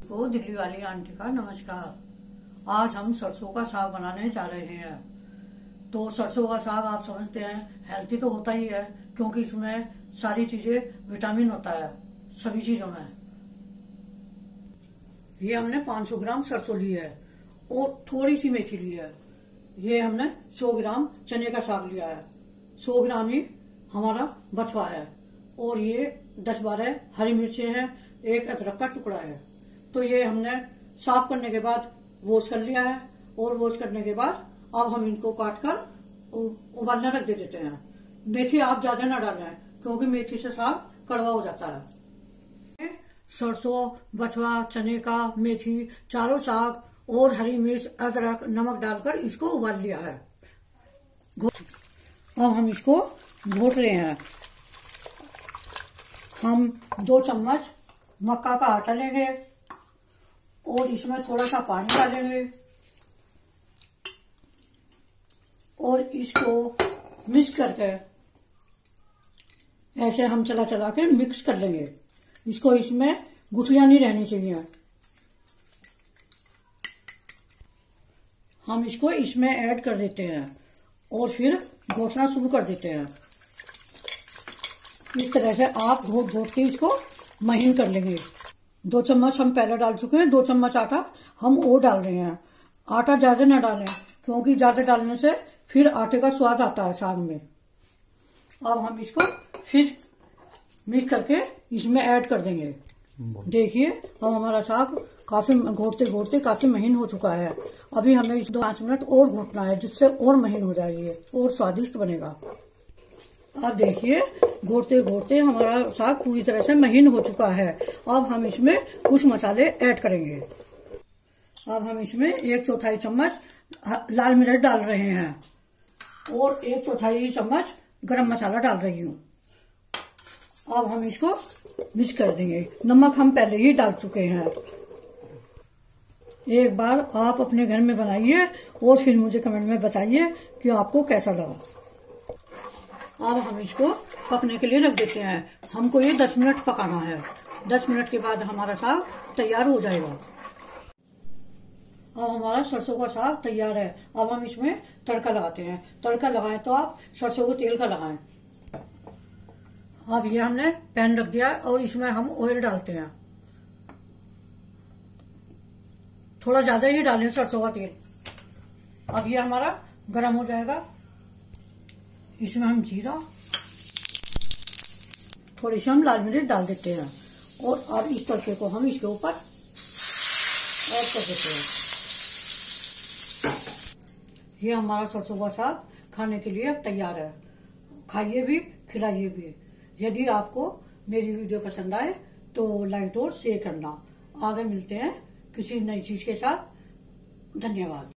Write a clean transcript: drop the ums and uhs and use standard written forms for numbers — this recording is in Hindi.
तो दिल्ली वाली आंटी का नमस्कार। आज हम सरसों का साग बनाने जा रहे हैं। तो सरसों का साग आप समझते हैं हेल्थी तो होता ही है, क्योंकि इसमें सारी चीजें विटामिन होता है सभी चीजों में। ये हमने 500 ग्राम सरसों ली है और थोड़ी सी मेथी ली है। ये हमने 100 ग्राम चने का साग लिया है। 100 ग्राम ही हमारा बथुआ है और ये 10-12 हरी मिर्चें हैं, एक अदरक का टुकड़ा है। तो ये हमने साफ करने के बाद वॉश कर लिया है और वॉश करने के बाद अब हम इनको काट कर उबालने रख देते हैं। मेथी आप ज्यादा ना डालें, क्योंकि मेथी से साग कड़वा हो जाता है। सरसों, बथुआ, चने का, मेथी, चारों साग और हरी मिर्च, अदरक, नमक डालकर इसको उबाल लिया है। अब हम इसको घोट रहे हैं। हम 2 चम्मच मक्का का आटा लेंगे और इसमें थोड़ा सा पानी डालेंगे और इसको मिक्स करके ऐसे हम चला के मिक्स कर लेंगे। इसको इसमें गुठलियां नहीं रहनी चाहिए। हम इसको इसमें ऐड कर देते हैं और फिर घोटना शुरू कर देते हैं। इस तरह से आप घोट के इसको महीन कर लेंगे। 2 चम्मच हम पहले डाल चुके हैं, 2 चम्मच आटा हम और डाल रहे हैं। आटा ज्यादा ना डालें, क्योंकि ज्यादा डालने से फिर आटे का स्वाद आता है साग में। अब हम इसको फिर मिक्स करके इसमें ऐड कर देंगे। देखिए अब हमारा साग काफी घोटते घोटते काफी महीन हो चुका है। अभी हमें इस 5 मिनट और घोटना है, जिससे और महीन हो जाएगी और स्वादिष्ट बनेगा। अब देखिए घोटते घोटते हमारा साग पूरी तरह से महीन हो चुका है। अब हम इसमें कुछ मसाले ऐड करेंगे। अब हम इसमें 1/4 चम्मच लाल मिर्च डाल रहे हैं और 1/4 चम्मच गरम मसाला डाल रही हूँ। अब हम इसको मिक्स कर देंगे। नमक हम पहले ही डाल चुके हैं। एक बार आप अपने घर में बनाइए और फिर मुझे कमेंट में बताइए कि आपको कैसा लगा। अब हम इसको पकने के लिए रख देते हैं। हमको ये 10 मिनट पकाना है। 10 मिनट के बाद हमारा साग तैयार हो जाएगा। अब हमारा सरसों का साग तैयार है। अब हम इसमें तड़का लगाते हैं। तड़का लगाएं तो आप सरसों के तेल का लगाएं। अब ये हमने पैन रख दिया और इसमें हम ऑयल डालते हैं। थोड़ा ज्यादा ही डालें सरसों का तेल। अब ये हमारा गरम हो जाएगा। इसमें हम जीरा, थोड़ी सी हम लाल मिर्च डाल देते हैं और अब इस तड़के को हम इसके ऊपर ऐड कर देते हैं। ये हमारा सरसों का साग खाने के लिए अब तैयार है। खाइए भी, खिलाइए भी। यदि आपको मेरी वीडियो पसंद आए तो लाइक और शेयर करना। आगे मिलते हैं किसी नई चीज के साथ। धन्यवाद।